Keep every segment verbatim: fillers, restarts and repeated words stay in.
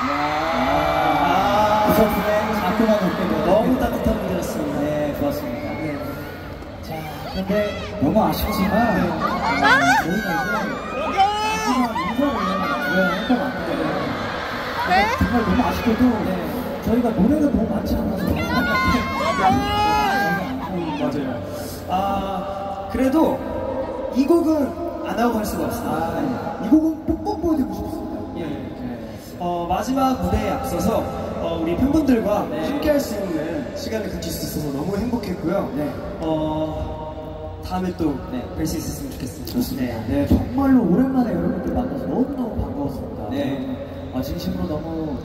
부석순의 자꾸만 웃게 너무 따뜻한 분들이었습니다. 네, 좋았습니다. 네. 자, 그런데 너무 아쉽지만 네. 어, 저희가 이제 마지막 인사를 드려야 할 것 같은데 네? 정말 너무 아쉽게도 네. 저희가 노래가 너무 많지 않아서 맞아요. 아, 그래도 이 곡은 안 하고 갈 수가 없습니다. 아, 이 곡은 꼭꼭 보여드리고 싶습니다. 예, 예. 어, 마지막 무대에 앞서서 어, 우리 팬분들과 네. 함께 할 수 있는 시간을 가질 수 있어서 너무 행복했고요. 네. 어, 다음에 또 네. 뵐 수 있었으면 좋겠습니다. 좋습니다. 네. 네, 정말로 오랜만에 여러분들 만나서 너무너무 반가웠습니다. 네. 아, 진심으로 너무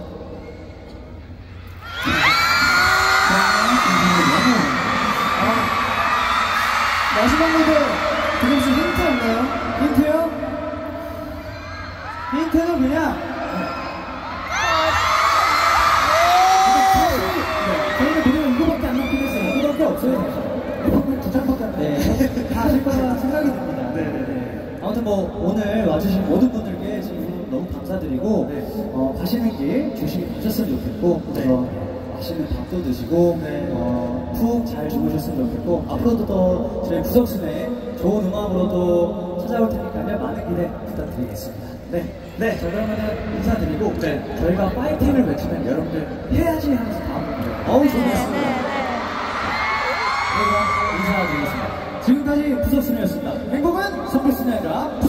마지막 무대 드림스 힌트 없나요? 힌트요? 힌트는 그냥 저희가 노래가 이거밖에 안 남긴 했어요. 이거밖에 없어요. 사실 두 장밖에 안 나요. 다 아실 거라 생각이 듭니다. 네네네. 아무튼 뭐 오늘 와주신 모든 분들께 지금 너무 감사드리고 네. 어, 가시는 길 조심히 가셨으면 좋겠고 네. 그래서 맛있는 밥도 드시고 네. 어, 푹 잘 주무셨으면 좋겠고 네. 앞으로도 또 저희 부석순의 좋은 음악으로도 찾아올 테니까요 많은 기대 부탁드리겠습니다. 네, 네, 자 그러면은 인사드리고 네. 저희가 파이팅을 외치면 여러분들 해야지 하면서 다음 분들 어우 좋겠습니다. 저희가 인사드리겠습니다. 지금까지 부석순이었습니다. 행복은 선글순이 아니라